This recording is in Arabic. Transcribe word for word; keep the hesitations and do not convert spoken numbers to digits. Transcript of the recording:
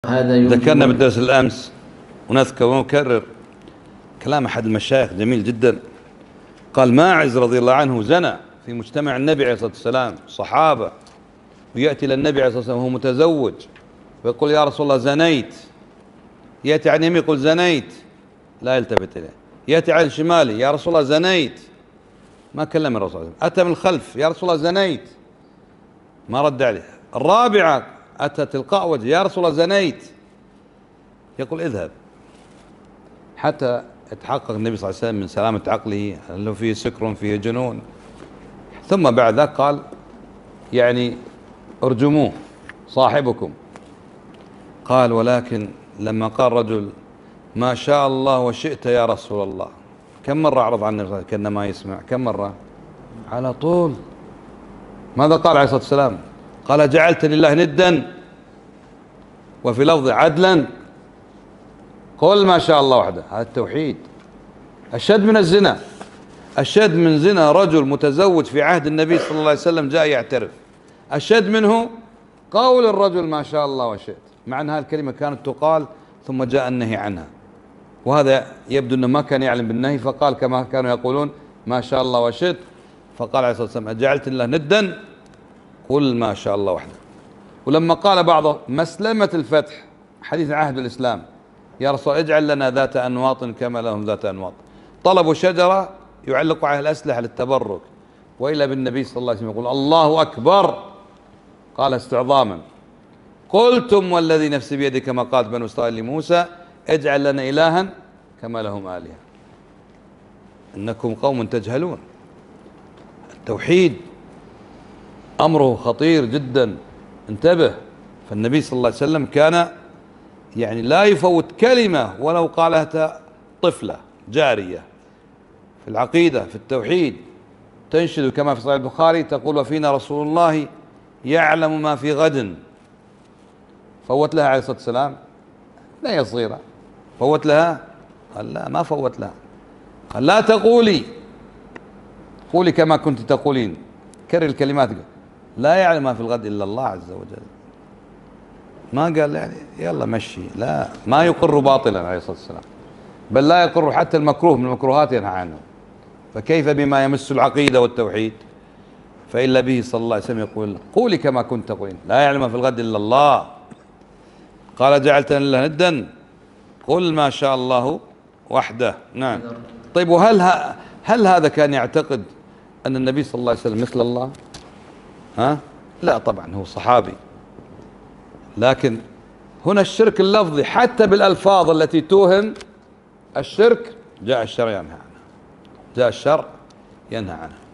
هذا ذكرنا بالدرس الأمس ونذكر ونكرر كلام أحد المشايخ جميل جدا. قال ماعز رضي الله عنه زنى في مجتمع النبي عليه الصلاة والسلام، صحابة، ويأتي إلى النبي عليه الصلاة والسلام وهو متزوج ويقول يا رسول الله زنيت. يأتي عن يمين يقول زنيت، لا يلتفت إليه. يأتي عن شمالي يا رسول الله زنيت، ما كلم الرسول صلى الله عليه وسلم. أتى من الخلف يا رسول الله زنيت، ما رد عليه. الرابعة أتى تلقاء وجه يا رسول الله زنيت، يقول اذهب، حتى يتحقق النبي صلى الله عليه وسلم من سلامة عقله، هل له فيه سكر فيه جنون. ثم بعد ذلك قال يعني ارجموه صاحبكم. قال ولكن لما قال رجل ما شاء الله وشئت يا رسول الله، كم مرة أعرض عن النبي كأنه ما يسمع؟ كم مرة؟ على طول. ماذا قال عليه الصلاة والسلام؟ قال جعلت لله ندا، وفي لفظ عدلا، قل ما شاء الله وحده. هذا التوحيد أشد من الزنا، أشد من زنا رجل متزوج في عهد النبي صلى الله عليه وسلم جاء يعترف، أشد منه قول الرجل ما شاء الله وشئت، مع أن هذه الكلمة كانت تقال ثم جاء النهي عنها، وهذا يبدو أنه ما كان يعلم بالنهي فقال كما كانوا يقولون ما شاء الله وشئت. فقال عليه الصلاة والسلام أجعلت الله ندا، قل ما شاء الله وحده. ولما قال بعضه مسلمة الفتح حديث عهد الإسلام يا رسول اجعل لنا ذات أنواط كما لهم ذات أنواط، طلبوا شجرة يعلقوا عليها الأسلحة للتبرك، وإلا بالنبي صلى الله عليه وسلم يقول الله أكبر، قال استعظاما قلتم والذي نفسي بيده كما قالت بنو إسرائيل لموسى اجعل لنا إلها كما لهم آلهة إنكم قوم تجهلون. التوحيد أمره خطير جدا، انتبه. فالنبي صلى الله عليه وسلم كان يعني لا يفوت كلمة ولو قالها طفلة جارية في العقيدة في التوحيد، تنشد كما في صحيح البخاري تقول وفينا رسول الله يعلم ما في غد. فوت لها عليه الصلاة والسلام؟ لا هي صغيرة، فوت لها؟ قال لا ما فوت لها، قال لا تقولي، قولي كما كنت تقولين، كرر الكلمات، لا يعلم ما في الغد إلا الله عز وجل. ما قال يعني يلا مشي، لا، ما يقر باطلا عليه الصلاة والسلام، بل لا يقر حتى المكروه من المكروهات ينهى عنه، فكيف بما يمس العقيدة والتوحيد؟ فإلا به صلى الله عليه وسلم يقول قولي كما كنت تقولين، لا يعلم ما في الغد إلا الله. قال جعلتني لله ندا، قل ما شاء الله وحده. نعم. طيب وهل ها هل هذا كان يعتقد أن النبي صلى الله عليه وسلم مثل الله؟ ها؟ لا طبعا، هو صحابي، لكن هنا الشرك اللفظي حتى بالألفاظ التي توهم الشرك جاء الشرع ينهى عنه، جاء الشرع ينهى عنه.